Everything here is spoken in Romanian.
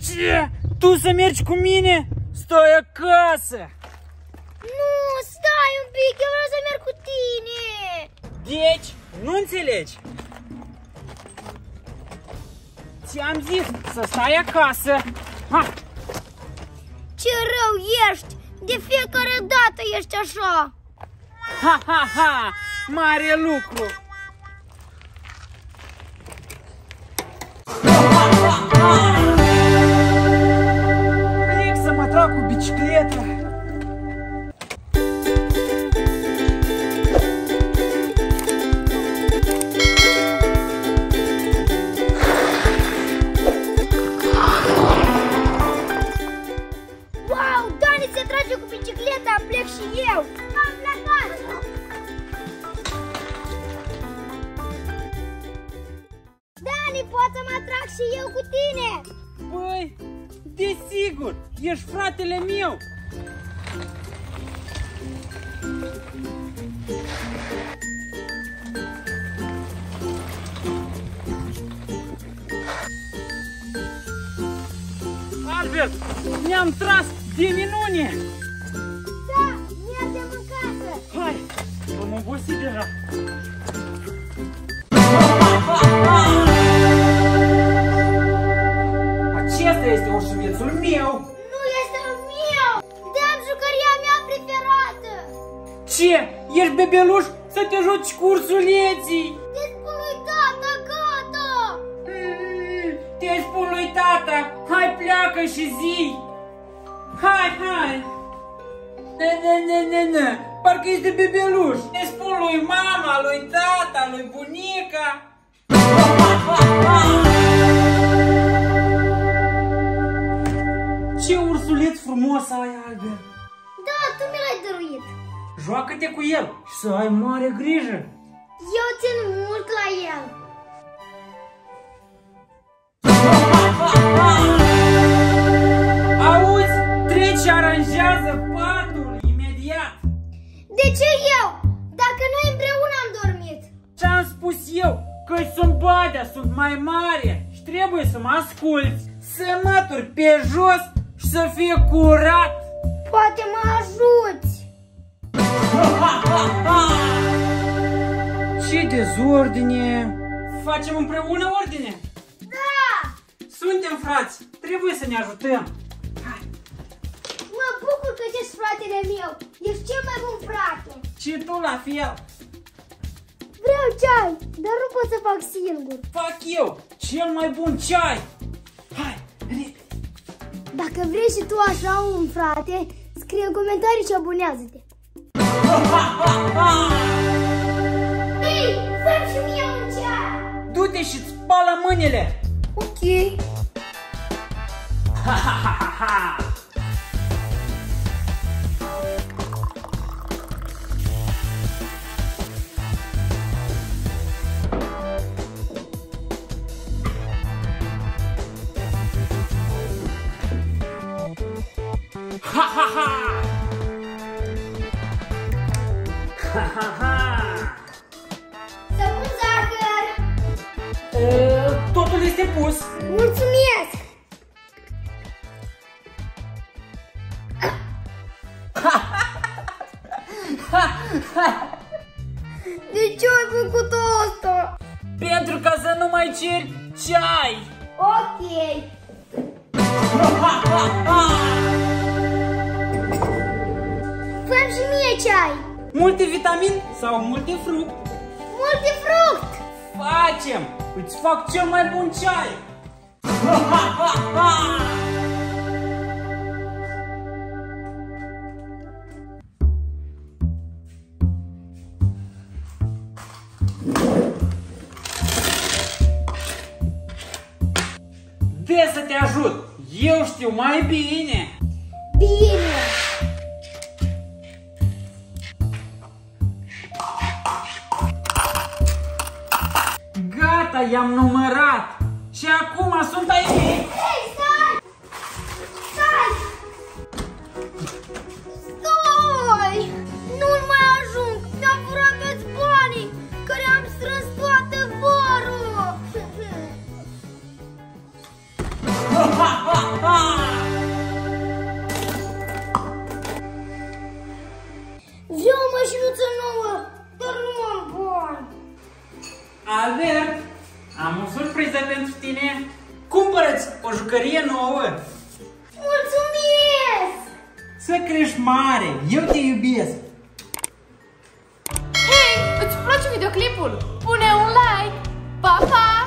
Ce? Tu să mergi cu mine? Stai acasă! Nu, stai un pic, eu vreau să merg cu tine! Deci, nu înțelegi? Ți-am zis să stai acasă! Ha! Ce rău ești! De fiecare dată ești așa! Ha, ha, ha! Mare lucru! Plec să mă trag cu bicicleta! Wow, Dani se trage cu bicicleta, plec și eu! Am plecat! Dani, pot să mă trag și eu cu tine? Băi, desigur, ești fratele meu! Albert, ne-am tras de minune! Da, mergem în casă! Hai, am obosit deja! Acesta este ursulețul meu! Nu este al meu! De-am jucăria mea preferată! Ce? Ești bebeluș să te joci cu ursuleții? Te spun lui tata, gata! Te spun lui tata, hai pleacă și zi! Hai, hai! Ne, parcă ești de bebeluș! Te spun lui mama, lui tata, lui bunica! Ce ursuleț frumos ai, Albert! Da, tu mi l-ai dăruit! Joacă-te cu el și să ai mare grijă! Eu țin mult la el! Auzi? Treci și aranjează patul imediat! De ce eu? Dacă noi împreună am dormit! Ce-am spus eu? Că sunt badea, sunt mai mare și trebuie să mă asculți, să mături pe jos și să fie curat! Poate mă ajuți! Ce dezordine! Facem împreună ordine? Da! Suntem frați, trebuie să ne ajutăm! Hai! Mă bucur că ești fratele meu! Ești cel mai bun frate! Și tu la fel! Vreau ceai, dar nu pot să fac singur! Fac eu cel mai bun ceai! Hai, repede! Dacă vrei și tu așa un frate, scrie în comentarii și abonează-te! Ei, fă-mi și mie un ceai! Du-te și spală mâinile! Ok! Ha, ha, ha, ha, ha! Ha, ha, ha! Ha, ha, ha! Să pun zahăr! Totul este pus! Mulțumesc! De ce ai făcut asta? Pentru ca să nu mai ceri ceai! Ok! Fă-mi și mie ceai! Multivitamin sau multifruct? Multifruct! Facem! Îți fac cel mai bun ceai! De să te ajut! Eu știu mai bine! Bine! Gata, i-am numărat! Și acum sunt ai mei! Hei, stai! Stai! Stai! Nu mai ajung! Mi-am furat toți banii care am strâns toată vara! Albert, am o surpriză pentru tine. Cumpără-ți o jucărie nouă. Mulțumesc! Să crești mare, eu te iubesc. Hei, îți place videoclipul? Pune un like! Pa, pa!